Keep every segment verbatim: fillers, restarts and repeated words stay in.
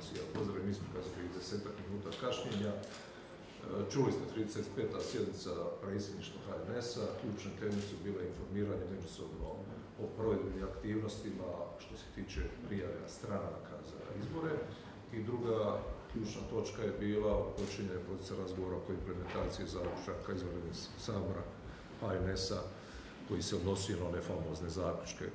vas i ja pozdravim, mi smo kazali desetak minuta kašnjenja. Čuli ste trideset peta sjednica predsjedništva H N S-a, ključne teme su bile informiranje međusobno o provedbenim aktivnostima što se tiče prijave stranaka za izbore i druga ključna točka je bila počinjenje procesa razgovora oko implementacije zaključaka izvanrednog sabora H N S-a koji se odnosio na one famozne zaključke,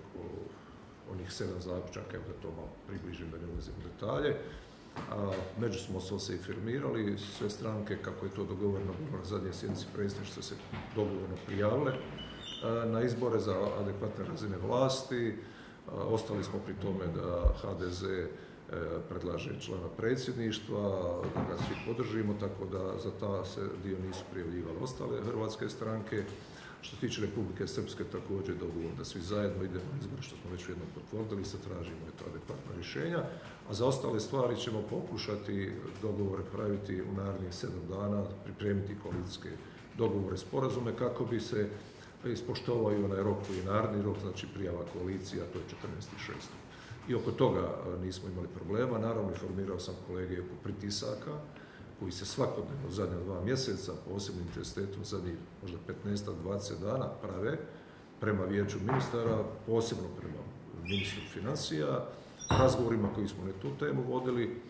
onih sedam zaključaka, evo da to malo približim, da ne ulazim u detalje. Međusobno smo se informirali, sve stranke, kako je to dogovoreno na zadnje sjednici predsjedništva, se dogovorno prijavile na izbore za adekvatne razine vlasti. Ostali smo pri tome da H D Z predlaže člana predsjedništva, da ga svi podržimo, tako da za ta se dio nisu prijavljivale ostale hrvatske stranke. Što se tiče Republike Srpske, također je dogovor da svi zajedno idemo na izbore, što smo već jednom potvrdili, sad tražimo to adekvatna rješenja, a za ostale stvari ćemo pokušati dogovore praviti u narednih sedam dana, pripremiti koalicijske dogovore, sporazume, kako bi se ispoštovao i onaj rok koji je naredni rok, znači prijava koalicija, to je četrnaesti šesti I oko toga nismo imali problema. Naravno, informirao sam kolege oko pritisaka, koji se svakodnevno zadnja dva mjeseca, posebnim intenzitetom zadnjih možda petnaest do dvadeset dana prave prema vijeću ministara, posebno prema ministru financija, razgovorima koji smo na tu temu vodili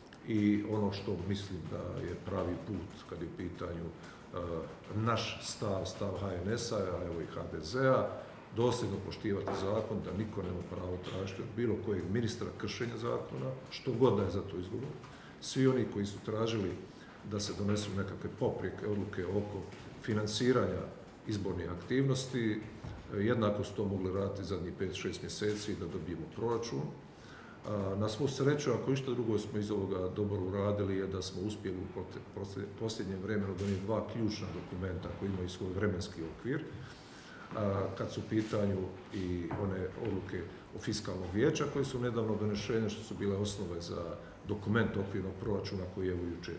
i ono što mislim da je pravi put kad je u pitanju uh, naš stav, stav H N S-a, a evo i H D Z-a, dosljedno poštivati zakon, da niko nema pravo tražiti od bilo kojeg ministra kršenja zakona, što god da je za to izgovor. Svi oni koji su tražili da se donesu nekakve poprijeke, odluke oko financiranja izbornih aktivnosti, jednako su to mogli raditi zadnjih pet do šest mjeseci da dobijemo proračun. Na svu sreću, ako išta drugo smo iz ovoga dobro uradili, je da smo uspjeli u posljednjem vremenu donijeti dva ključna dokumenta koji imaju svoj vremenski okvir, kad su u pitanju i one odluke o fiskalnog vijeća koje su nedavno donešene, što su bile osnove za dokument okvirnog proračuna koji je jučer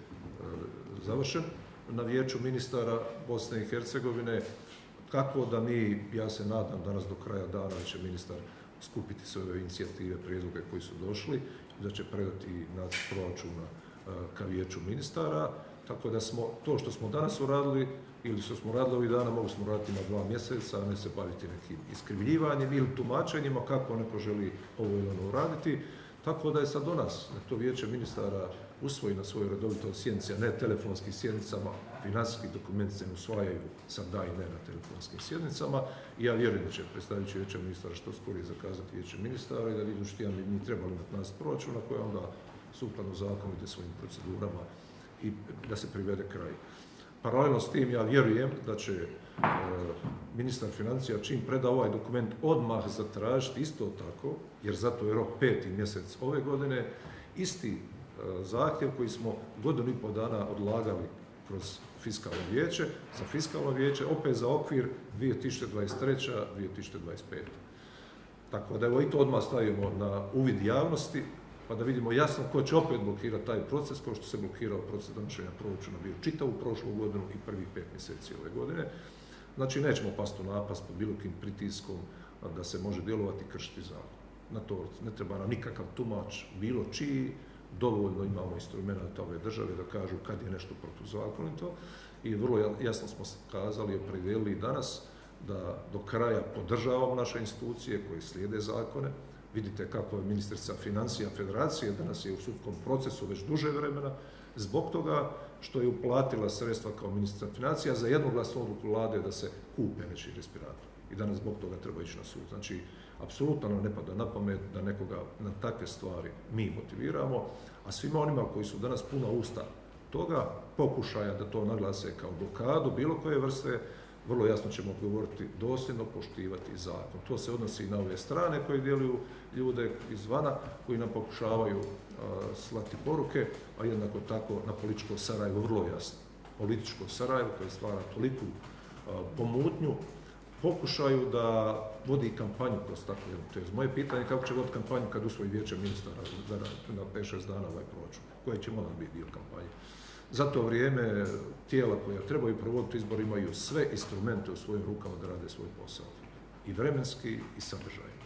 završen na vijeću ministara Bosne i Hercegovine. Kako da mi, ja se nadam danas do kraja dana će ministar skupiti sve ove inicijative, prijedloge koji su došli i da će predati nacrt proračuna ka vijeću ministara. Tako da smo to što smo danas uradili ili što smo radili ovih dana mogli smo raditi na dva mjeseca, a ne se baviti nekim iskrivljivanjem ili tumačenjima kako neko želi ovo ili ono uraditi. Tako da je sad do nas, da to vijeće ministara usvoji na svojoj redovitoj sjednici, a ne telefonskim sjednicama, financijski dokumenti se ne usvajaju sad da i ne na telefonskim sjednicama. I ja vjerujem da će predstavljajući vijeće ministara što skorije zakazati vijeće ministara i da vidim što ja mi trebali imati nacrt proračuna koja onda sukladno zakonu ide svojim procedurama i da se privede kraj. Paralelno s tim ja vjerujem da će e, ministar financija čim preda ovaj dokument odmah zatražiti isto tako, jer zato je rok peti mjesec ove godine, isti e, zahtjev koji smo godinu i pol dana odlagali kroz fiskalno vijeće, za fiskalno vijeće, opet za okvir dvije tisuće dvadeset treća do dvije tisuće dvadeset peta Tako da evo i to odmah stavimo na uvid javnosti, pa da vidimo jasno ko će opet blokirati taj proces, kao što se blokirao proces donošenja proračuna bio čitavu prošlu godinu i prvih pet mjeseci ove godine. Znači, nećemo pasti u napast pod bilo kim pritiskom da se može djelovati i kršiti zakon. Na to ne treba nam nikakav tumač, bilo čiji, dovoljno imamo instrumenta ove države da kažu kad je nešto protuzakonito i vrlo jasno smo kazali i opredijelili danas da do kraja podržavamo naše institucije koje slijede zakone. Vidite kako je ministrica financija federacije danas je u sudskom procesu već duže vremena zbog toga što je uplatila sredstva kao ministrica financija za jednoglasnu odluku vlade da se kupe nečiji respirator. I danas zbog toga treba ići na sud. Znači, apsolutno nam ne pada na pamet da nekoga na takve stvari mi motiviramo, a svima onima koji su danas puna usta toga pokušaja da to naglase kao blokadu bilo koje vrste, vrlo jasno ćemo odgovoriti dosljedno poštivati zakon. To se odnosi i na ove strane koje djeluju ljude izvana, koji nam pokušavaju uh, slati poruke, a jednako tako na političko Sarajevo vrlo jasno. Političko Sarajevo koje stvara toliku uh, pomutnju, pokušaju da vodi kampanju kroz takvu jednu tezu. Moje pitanje je kako će voditi kampanju kad usvoji vijeće ministara na pet šest dana ovaj proračun, koje će onda biti dio kampanje. Za to vrijeme tijela koja trebaju provoditi izbor imaju sve instrumente u svojim rukama da rade svoj posao. I vremenski i sadržajni.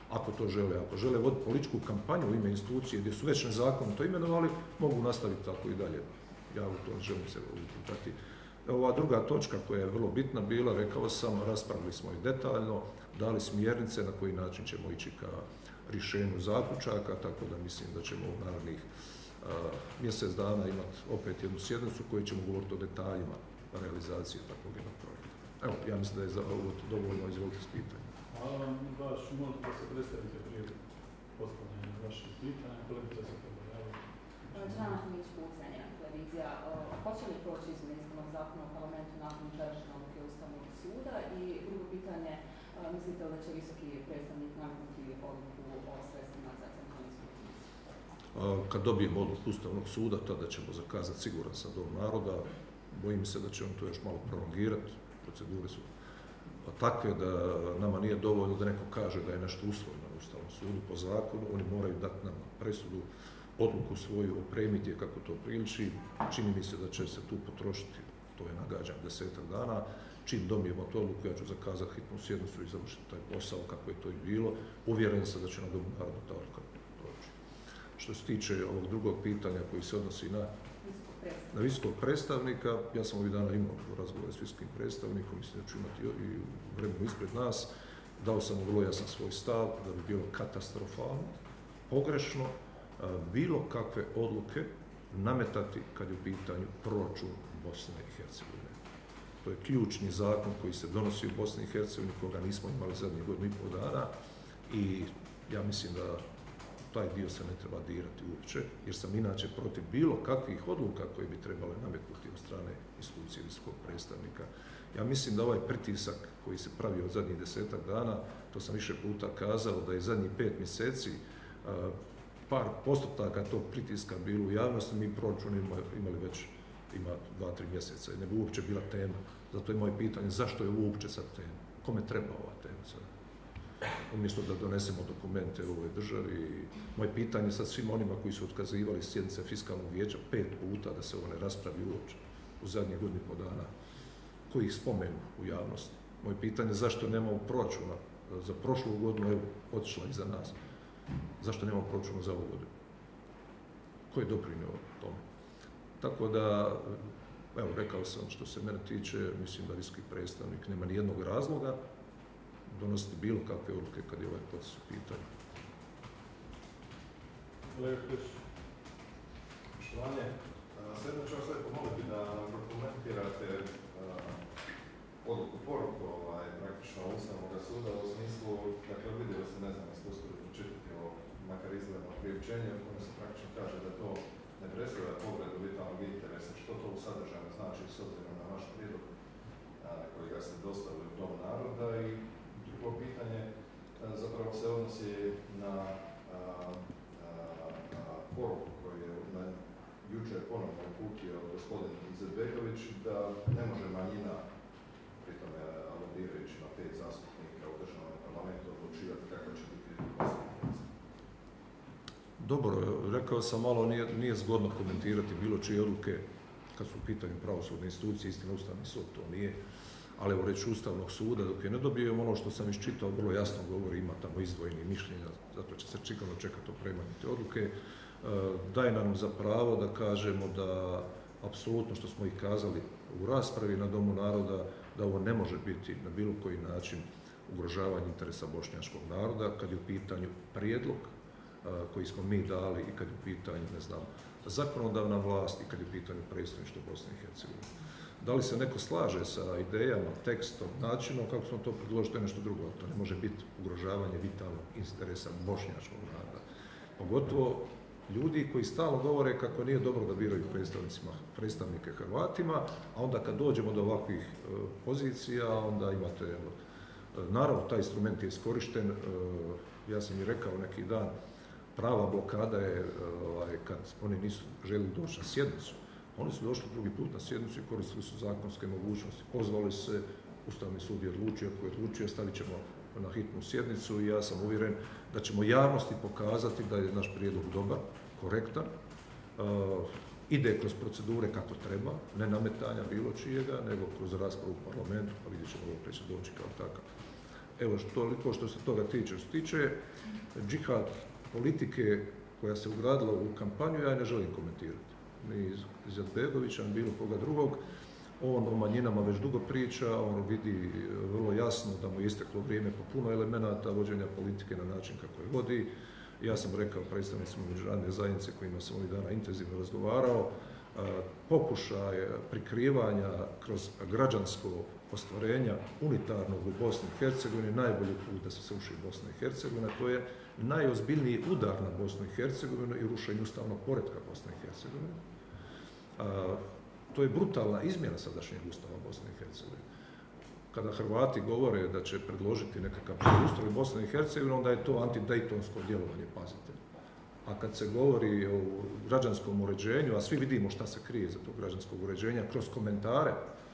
ako to žele. Ako žele voditi političku kampanju u ime institucije gdje su već nezakonito imenovali, mogu nastaviti tako i dalje. Ja u to želim se uputati. Ova druga točka koja je vrlo bitna bila, rekao sam, raspravili smo i detaljno, dali smjernice na koji način ćemo ići ka rješenju zaključaka, tako da mislim da ćemo u narednih mjesec dana imati opet jednu sjednicu koju ćemo govoriti o detaljima realizacije takvog jednog projekta. Evo, ja mislim da je za ovo dovoljno, izvolite s pitanjem. Hvala vam, vaš molim da se predstavite prije postavljanja vaših pitanja. Kolegica se pojavila. Đana Hamić, Pucanja, televizija. Hoće li proći izmjene izbornog zakona u parlamentu nakon jučerašnje odluke Ustavnog suda? I drugo pitanje, mislite li da će visoki predstavnik nametnuti odluku o sredstvima za centralizmu? Kad dobijemo odluku Ustavnog suda, tada ćemo zakazati, siguran sam, Dom naroda. Bojim se da će on to još malo prolongirati. Procedure su takve da nama nije dovoljno da neko kaže da je nešto usvojeno na Ustavnom sudu po zakonu. Oni moraju dati nam presudu, odluku svoju, opremiti je kako to priliči. Čini mi se da će se tu potrošiti, to je nagađam, desetak dana. Čim dobijemo tu odluku, ja ću zakazati hitnu sjednicu i završiti taj posao kako je to i bilo. Uvjeren sam da će na Domu naroda ta odluka proći. Što se tiče ovog drugog pitanja koji se odnosi na na visokog predstavnika, ja sam ovih dana imao razgovore s visokim predstavnikom, mislim da ću imati i vremenu ispred nas, dao sam mu vrlo jasan svoj stav da bi bilo katastrofalno, pogrešno, bilo kakve odluke nametati kad je u pitanju proračun Bosne i Hercegovine. To je ključni zakon koji se donosi u Bosni i Hercegovini, koga nismo imali zadnjih godinu i pol dana i ja mislim da taj dio se ne treba dirati uopće, jer sam inače protiv bilo kakvih odluka koje bi trebale nametnuti od strane institucije visokog predstavnika. Ja mislim da ovaj pritisak koji se pravi od zadnjih desetak dana, to sam više puta kazao, da je zadnjih pet mjeseci par postotaka tog pritiska bilo u javnosti, mi proračun imali već ima dva, tri mjeseca i ne bi uopće bila tema. Zato je moje pitanje zašto je uopće sad tema, kome treba ova tema sad? Umjesto da donesemo dokumente u ovoj državi. Moje pitanje sad svima onima koji su otkazivali sjednice fiskalnog vijeća pet puta da se ovo ne raspravi uopće u zadnje godinu i pol dana, koji ih spomenu u javnosti. Moje pitanje je zašto nemamo proračuna za prošlu godinu, evo, otišla iza nas. Zašto nemamo proračuna za ovu godinu? Ko je doprinio tome? Tako da, evo, rekao sam što se mene tiče, mislim da visoki predstavnik nema nijednog razloga donositi bilo kakve odluke kad je ovaj proces u pitanju. Kolega Kliš. Poštovanje, sedno ću vas sve pomoliti da prokomentirate odluku poruku ovaj, praktično Ustavnog suda u smislu, dakle vidjeli ste, ne znam, jeste uspjeli pročitati ovo makar izgledno priopćenje u kojem se praktično kaže da to ne predstavlja povredu vitalnog interesa, što to u sadržaju znači s obzirom na vaš prijedlog koji ga ste dostavili u Dom naroda. I drugo pitanje zapravo se odnosi na a, a, a, poruku koju je na, jučer ponovno uputio gospodin Izetbegović da ne može manjina, pritome aludirajući na pet zastupnika u državnom parlamentu, odlučivati kakva će biti Bosna. Dobro, rekao sam malo, nije, nije zgodno komentirati bilo čije odluke kad su u pitanju pravosudne institucije, istina Ustavni sud to nije. Ali evo reći Ustavnog suda, dok je ne dobijemo ono što sam iščitao, vrlo jasno govori, ima tamo izdvojeni mišljenja, zato će se čekano čekati opremanje te odluke, daje nam za pravo da kažemo da apsolutno što smo ih kazali u raspravi na Domu naroda, da ovo ne može biti na bilo koji način ugrožavanje interesa bošnjačkog naroda, kad je u pitanju prijedlog koji smo mi dali i kad je u pitanju, ne znam, zakonodavna vlast i kad je u pitanju predstavništvo Bosne i Hercegovine. Da li se neko slaže sa idejama, tekstom, načinom, kako smo to predložili, to je nešto drugo. To ne može biti ugrožavanje vitalnog interesa bošnjačkog naroda. Pogotovo ljudi koji stalno govore kako nije dobro da biraju predstavnike Hrvatima, a onda kad dođemo do ovakvih e, pozicija, onda imate, evo, naravno, taj instrument je iskorišten, e, ja sam i rekao neki dan, prava blokada je e, kad oni nisu želi doći na sjednicu. Oni su došli drugi put na sjednicu i koristili su zakonske mogućnosti. Pozvali se, Ustavni sud je odlučio, ako je odlučio, stavit ćemo na hitnu sjednicu i ja sam uvjeren da ćemo javnosti pokazati da je naš prijedlog dobar, korektan, uh, ide kroz procedure kako treba, ne nametanja bilo čijega, nego kroz raspravu u parlamentu, pa vidjet ćemo dok će doći kao takav. Evo, toliko što se toga tiče. Što se tiče džihad politike koja se ugradila u kampanju, ja ne želim komentirati. Ni Izetbegovića, ni bilo koga drugog. On o manjinama već dugo priča, on vidi vrlo jasno da mu je isteklo vrijeme po puno elemenata vođenja politike na način kako je vodi. Ja sam rekao predstavnicima međunarodne zajednice kojima sam ovih dana intenzivno razgovarao, pokušaj prikrivanja kroz građansko ostvarenja unitarnog u Bosni i Hercegovini najbolji put da se sruši Bosna i Hercegovina. To je najozbiljniji udar na Bosnu i Hercegovinu i rušenje ustavnog poretka Bosne i Hercegovine. To je brutalna izmjena sadašnjeg ustava Bosne i Hercegovine. Kada Hrvati govore da će predložiti nekakav ustroj Bosne i Hercegovine, onda je to antidejtonsko djelovanje, pazite. A kad se govori o građanskom uređenju, a svi vidimo šta se krije za to građanskog uređenja, kroz komentare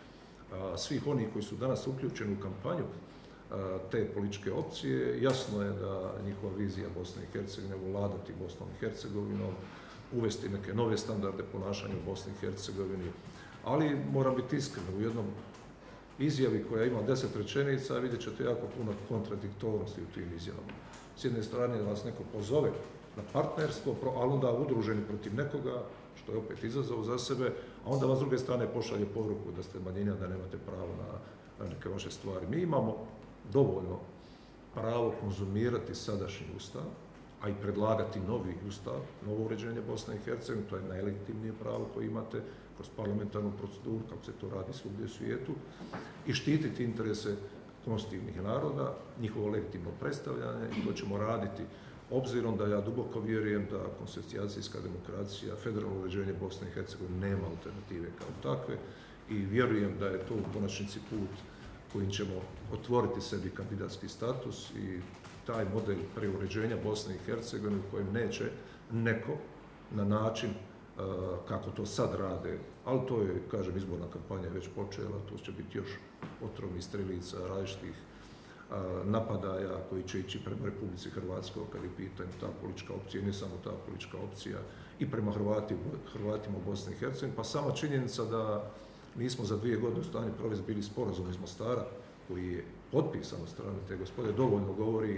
a, svih onih koji su danas uključeni u kampanju a, te političke opcije, jasno je da njihova vizija Bosne i Hercegovine je vladati Bosnom i Hercegovinom, uvesti neke nove standarde ponašanja u Bosni i Hercegovini, ali moram biti iskren, u jednom izjavi koja ima deset rečenica, vidjet ćete jako puno kontradiktornosti u tim izjavama. S jedne strane vas neko pozove na partnerstvo, ali onda udruženi protiv nekoga, što je opet izazov za sebe, a onda vas s druge strane pošalje poruku da ste manjina, da nemate pravo na neke vaše stvari. Mi imamo dovoljno pravo konzumirati sadašnji ustav, a i predlagati novi ustav, novo uređenje Bosne i Hercegovine, to je najlegitimnije pravo koje imate kroz parlamentarnu proceduru, kako se to radi svugdje u svijetu, i štititi interese konstitutivnih naroda, njihovo legitimno predstavljanje, i to ćemo raditi obzirom da ja duboko vjerujem da konsocijacijska demokracija, federalno uređenje Bosne i Hercegovine nema alternative kao takve i vjerujem da je to u konačnici put kojim ćemo otvoriti sebi kandidatski status i taj model preuređenja Bosne i Hercegovine u kojem neće neko na način uh, kako to sad rade, ali to je, kažem, izborna kampanja već počela, to će biti još otrovnih strelica, različitih uh, napadaja koji će ići prema Republici Hrvatskoj kad je pitanje ta politička opcija, ne samo ta politička opcija, i prema Hrvati, Hrvatima u Bosni i Hercegovini, pa sama činjenica da nismo za dvije godine u stanju provesti bili sporazum iz Mostara, koji je potpisan od strane te gospode, dovoljno govori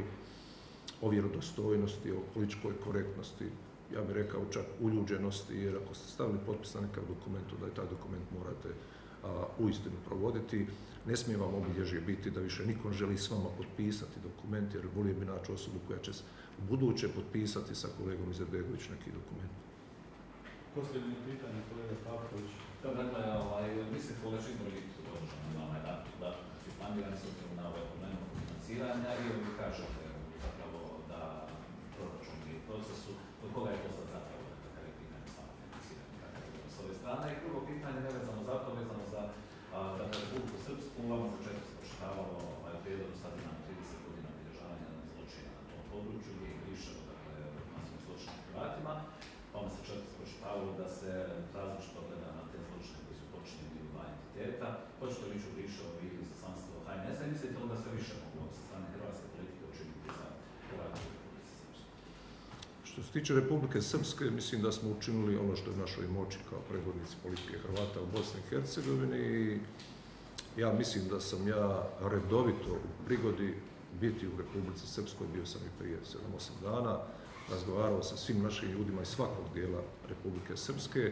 o vjerodostojnosti, o političkoj korektnosti, ja bih rekao čak uljuđenosti, jer ako ste stavili potpis na nekakav dokument, da je taj dokument morate a, uistinu provoditi. Ne smije vam obilježje biti da više niko želi s vama potpisati dokument, jer volio bi naći osobu koja će u buduće potpisati sa kolegom Izetbegović neki dokument. Posljednje pitanje, kolega Pavković. Dakle, ovaj, mislim da već izbori biti održani na ovaj datum, da su planirani s obzirom na ovaj problem financiranja i vi kažete zapravo da proračun je u procesu, od koga je to sad zapravo kada je pitanje samo financiranja, kada je bilo s ove strane. I drugo pitanje nevezano za to, vezano za dakle, Republiku Srpsku, vama za često spočitavalo ovaj, prijedlog sad imamo trideset godina obilježavanja zločina na tom području, gdje je grišeno, dakle, masovnim zločinom Hrvatima, pa vam se često spočitavalo da se različito gleda na te zločine koji su počinjeni u dva entiteta. Hoćete li ću grišao vi iz izaslanstva H N S-a i mislite li da se više moglo sa strane hrvatske politike učiniti za Hrvate u Republike Srpske? Što se tiče Republike Srpske, mislim da smo učinili ono što je u našoj moći kao predvodnici politike Hrvata u Bosni i Hercegovini i ja mislim da sam ja redovito u prigodi biti u Republici Srpskoj, bio sam i prije sedam osam dana, razgovarao sa svim našim ljudima iz svakog dijela Republike Srpske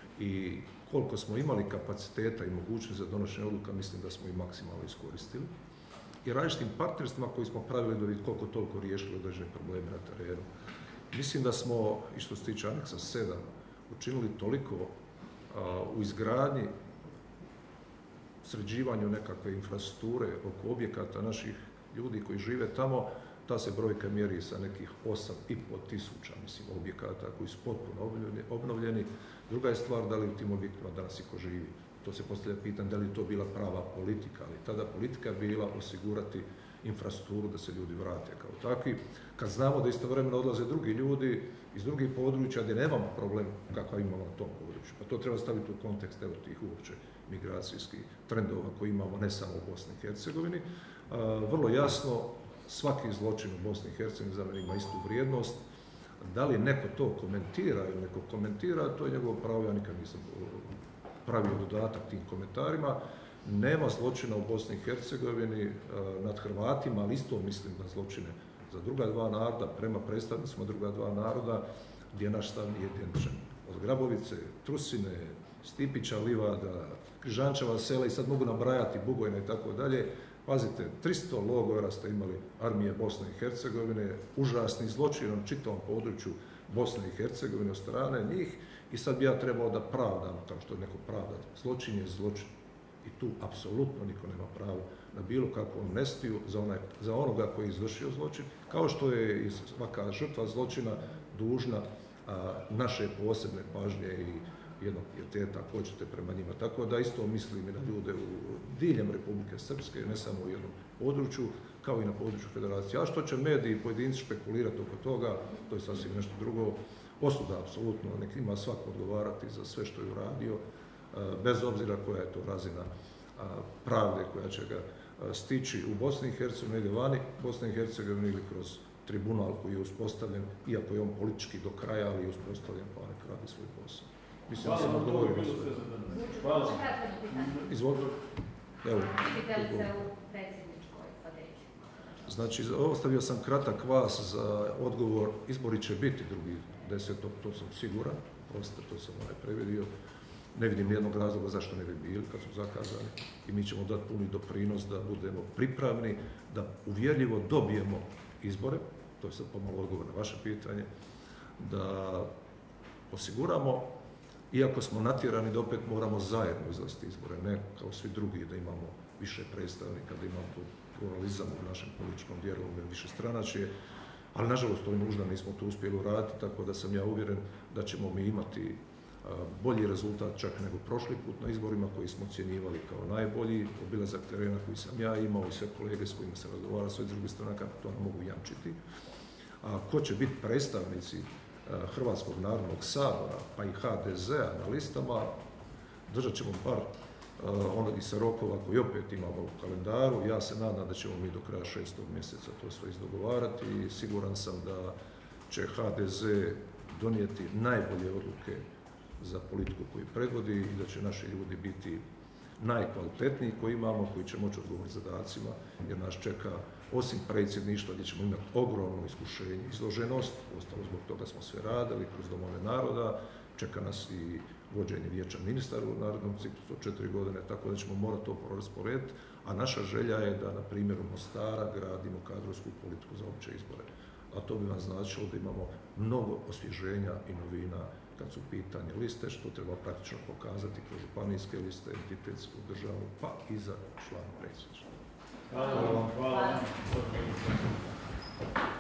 i koliko smo imali kapaciteta i mogućnosti za donošenje odluka, mislim da smo i maksimalno iskoristili. I različitim partnerstvima koji smo pravili da vidjeti koliko toliko riješili određene probleme na terenu. Mislim da smo, i što se tiče aneksa sedam, učinili toliko a, u izgradnji, sređivanju nekakve infrastrukture oko objekata naših ljudi koji žive tamo, ta se brojka mjeri sa nekih osam i pol tisuća, mislim, objekata koji su potpuno obnovljeni. Druga je stvar da li u tim objektima danas iko živi. To se postavlja pitanje da li to bila prava politika, ali tada politika bila osigurati infrastrukturu da se ljudi vrate kao takvi. Kad znamo da istovremeno odlaze drugi ljudi iz drugih područja gdje nemamo problem kakav imamo na tom području. Pa to treba staviti u kontekst evo tih uopće migracijskih trendova koji imamo ne samo u Bosni i Hercegovini. Vrlo jasno, svaki zločin u Bosni i Hercegovini za mene ima istu vrijednost. Da li neko to komentira ili neko komentira, to je njegovo pravo, ja nikad nisam pravio dodatak tim komentarima. nema zločina u Bosni i Hercegovini nad Hrvatima, ali isto mislim na zločine za druga dva naroda, prema predstavnicima druga dva naroda, gdje naš stav nije identičan. Od Grabovice, Trusine, Stipića, Livada, Križančeva sela i sad mogu nabrajati Bugojna i tako dalje. Pazite, tristo logora ste imali armije Bosne i Hercegovine, užasni zločin na čitavom području Bosne i Hercegovine od strane njih i sad bi ja trebao da pravdam, kao što je neko pravda. Zločin je zločin. I tu apsolutno niko nema pravo na bilo kakvu amnestiju za, onaj, za onoga koji je izvršio zločin, kao što je i svaka žrtva zločina dužna a, naše posebne pažnje i jednog pijeteta, ako hoćete, prema njima. Tako da isto mislim i na ljude u diljem Republike Srpske, ne samo u jednom području, kao i na području federacije. A što će mediji i pojedinci špekulirati oko toga, to je sasvim nešto drugo. Osuda, apsolutno, nek ima svako odgovarati za sve što je uradio, bez obzira koja je to razina pravde koja će ga stići u Bosni i Hercegovini ili vani Bosne i Hercegovine ili kroz tribunal koji je uspostavljen, iako je on politički do kraja, ali je uspostavljen pa nek radi svoj posao. Mislim da sam odgovorio na sve. Hvala. Izvolite. Evo. Znači, ostavio sam kratak vas za odgovor. Izbori će biti drugi desetog, to sam siguran. Osta, to sam onaj previdio. Ne vidim nijednog razloga zašto ne bi bili kad su zakazani. I mi ćemo dati puni doprinos da budemo pripravni, da uvjerljivo dobijemo izbore. To je sad pomalo odgovor na vaše pitanje. Da osiguramo, iako smo natjerani da opet moramo zajedno izlaziti izbore, ne kao svi drugi da imamo više predstavnika, da imamo tu pluralizam u našem političkom djelovanju, više stranačije, ali nažalost to je nužno, nismo to uspjeli uraditi, tako da sam ja uvjeren da ćemo mi imati bolji rezultat čak nego prošli put na izborima koji smo ocjenjivali kao najbolji, obilazak terena koji sam ja imao i sve kolege s kojima se razgovarao, sve druge stranaka, to nam mogu jamčiti. A ko će biti predstavnici Hrvatskog narodnog sabora, pa i ha de zea na listama, držat ćemo par onog se rokova koji opet imamo u kalendaru. Ja se nadam da ćemo mi do kraja šestog mjeseca to sve izdogovarati i siguran sam da će ha de ze donijeti najbolje odluke za politiku koju predvodi i da će naši ljudi biti najkvalitetniji koji imamo, koji će moći odgovoriti zadacima, jer nas čeka, osim predsjedništva gdje ćemo imati ogromno iskušenje, izloženost, ostalo zbog toga smo sve radili kroz domove naroda, čeka nas i vođenje vijeća ministara u narodnom ciklusu od četiri godine, tako da ćemo morati to prorasporediti, a naša želja je da na primjeru Mostara gradimo kadrovsku politiku za opće izbore. A to bi vam značilo da imamo mnogo osvježenja i novina kad su pitanje liste, što treba praktično pokazati kroz županijske liste, entitetsku državu, pa i za člana predsjedništva. Hvala vam. Hvala vam.